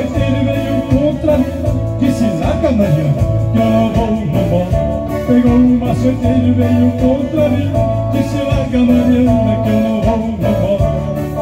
açoiteiro veio contra mim, disse larga Mariana, que eu não vou embora. Pegou um açoiteiro e veio contra mim, disse larga Mariana, que eu não vou embora.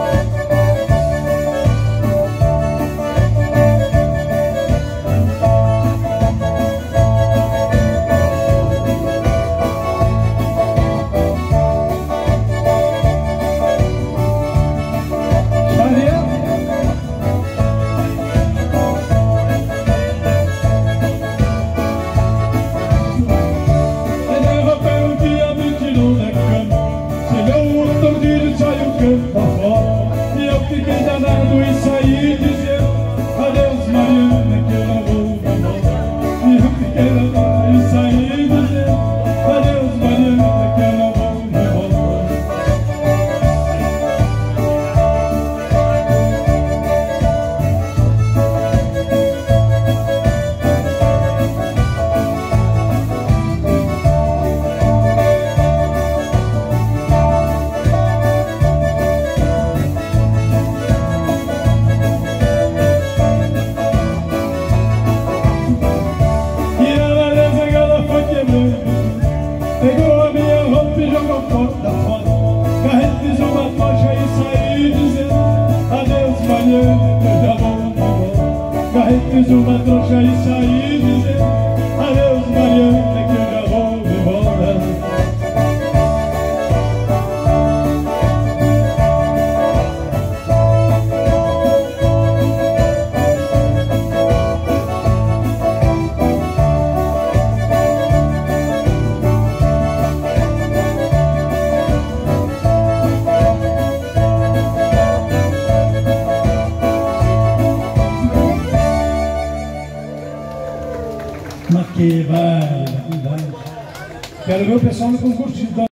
E eu fiquei danado e saí dizendo adeus Mariana, que eu não vou embora. E eu fiquei danado e saí dizendo adeus Mariana, que eu não vou embora. Pegou a minha roupa e jogou fora. Carreguei uma tocha e saí dizendo adeus Mariana, que eu já vou embora. Carreguei uma tocha e saí dizendo adeus Mariana, que eu já vou embora. Mas que vai. Quero ver o pessoal no concurso de